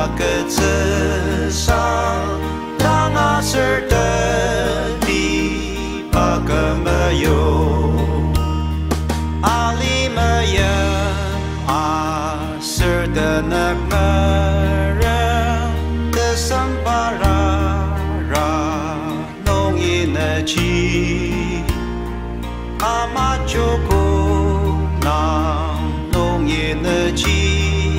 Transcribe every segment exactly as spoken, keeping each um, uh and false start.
个刺伤，让阿是的地把个没有，阿里没有阿是的那个人的桑巴拉拉弄一那起，阿妈就过那弄一那起。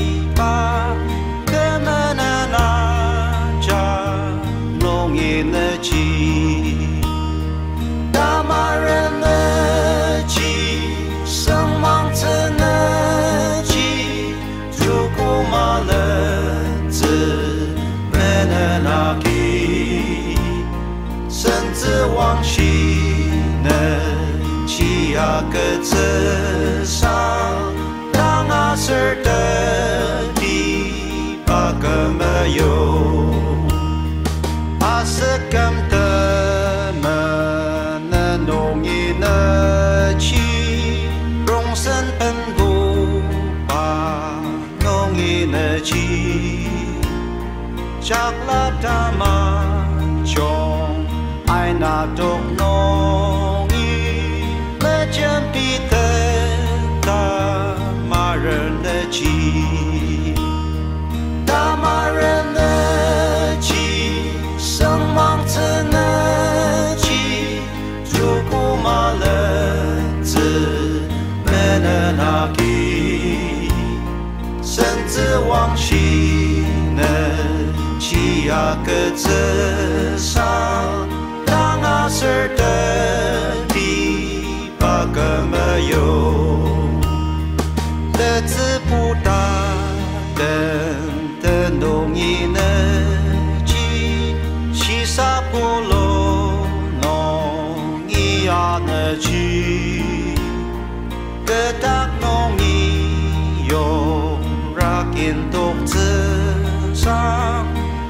往昔能起呀个刺伤，让阿是的地把个没有，阿是根的么那弄一那起，容身本不把弄一那起，chắc là ta mà chồng ai na độc nong y lệ chân bi tê ta mà rên lệ chi ta mà rên lệ chi sang mang chân lệ chi chu ku ma lệ zhi mê nè na ki甚至往昔能起呀个刺伤。阿是的地把个没有，日子不大等的弄一那起，七杀不落弄一呀那起，个大弄一有让人独自上。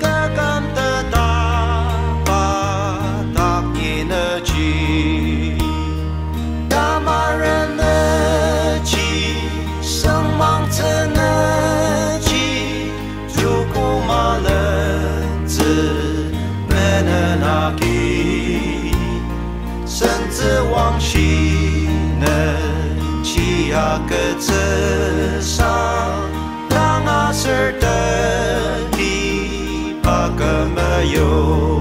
甚至往昔能起呀个刺伤，让阿是的地把个没有。